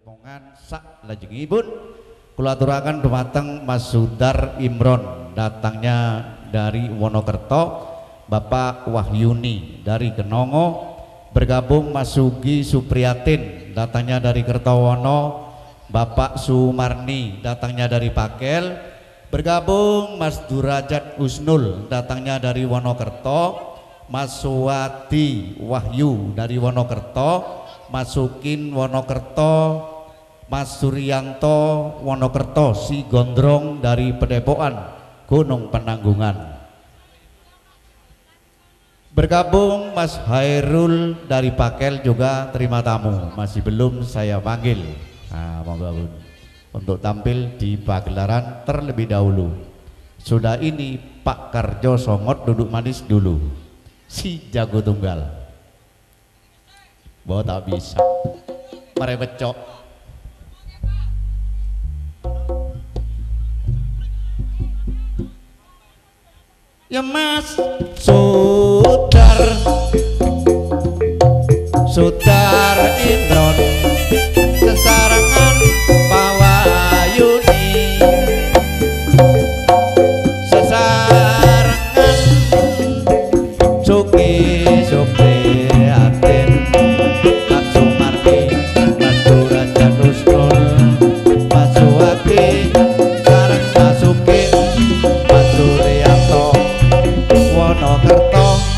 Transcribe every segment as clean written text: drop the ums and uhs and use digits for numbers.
Mongan sak lajengipun kula aturaken dumateng Mas Sudar Imron, datangnya dari Wonokerto, Bapak Wahyuni dari Kenongo, bergabung Mas Sugi Supriyatin, datangnya dari Kertowono, Bapak Sumarni, datangnya dari Pakel, bergabung Mas Durajat Husnul, datangnya dari Wonokerto, Mas Suwadi Wahyu dari Wonokerto, Mas Sukin Wonokerto, Mas Suryanto Wonokerto, si Gondrong dari Pedepokan Gunung Penanggungan, bergabung Mas Hairul dari Pakel juga terima tamu, masih belum saya panggil. Nah, monggo untuk tampil di pagelaran terlebih dahulu. Sudah ini Pak Karjo Songot duduk manis dulu, si jago tunggal. Bahwa tak bisa merebecok. Ya Mas Sudar Imron, sesarangan Pawayuni, sesarangan Suki Supriyatin, Pak Sumarni, Mas Durajat Husnul, Mas Suwadi, sareng Mas Sukin, Mas Suryanto Wonokerto.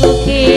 Oke.